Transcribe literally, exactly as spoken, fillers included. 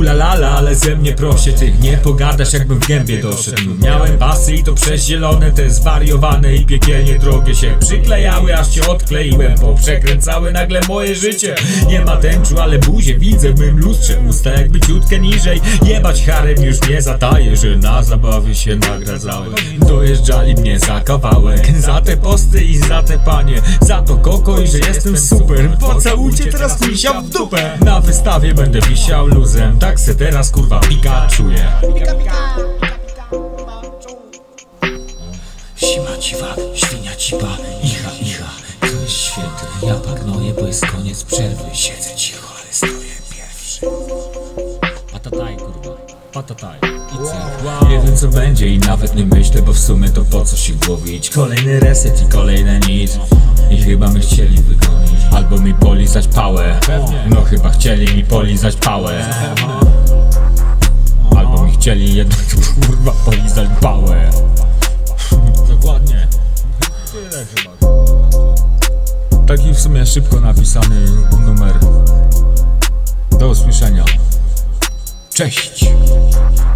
Ulalala, ale ze mnie proszę tych nie pogadasz, jakbym w gębie doszedł. Miałem basy i to przez zielone, te zwariowane i piekielnie drogie się przyklejały, aż cię odkleiłem, bo przekręcały nagle moje życie. Nie ma tęczu, ale buzię widzę w mym lustrze, usta jakby ciutkę niżej. Jebać harem już nie zataję, że na zabawie się nagradzałem. Dojeżdżali mnie za kawałek, za te posty i za te panie, za to koko i że jestem super. Pocałujcie teraz misia w dupę. Na wystawie będę wisiał luzem, tak se teraz kurwa pika czuję. Sima ciwa, świnia cipa, icha, icha. To jest święty, ja pagnoję, bo jest koniec przerwy. Siedzę cicho, ale stoję pierwszy. Patataj kurwa, patataj. Wow. Nie wiem co będzie i nawet nie myślę, bo w sumie to po co się głowić. Kolejny reset i kolejne nic. I chyba my chcieli wygonić, albo mi polizać pałę. No chyba chcieli mi polizać pałę. Albo mi chcieli jednak kurwa polizać pałę. Dokładnie. Tyle chyba. Taki w sumie szybko napisany numer. Do usłyszenia. Cześć.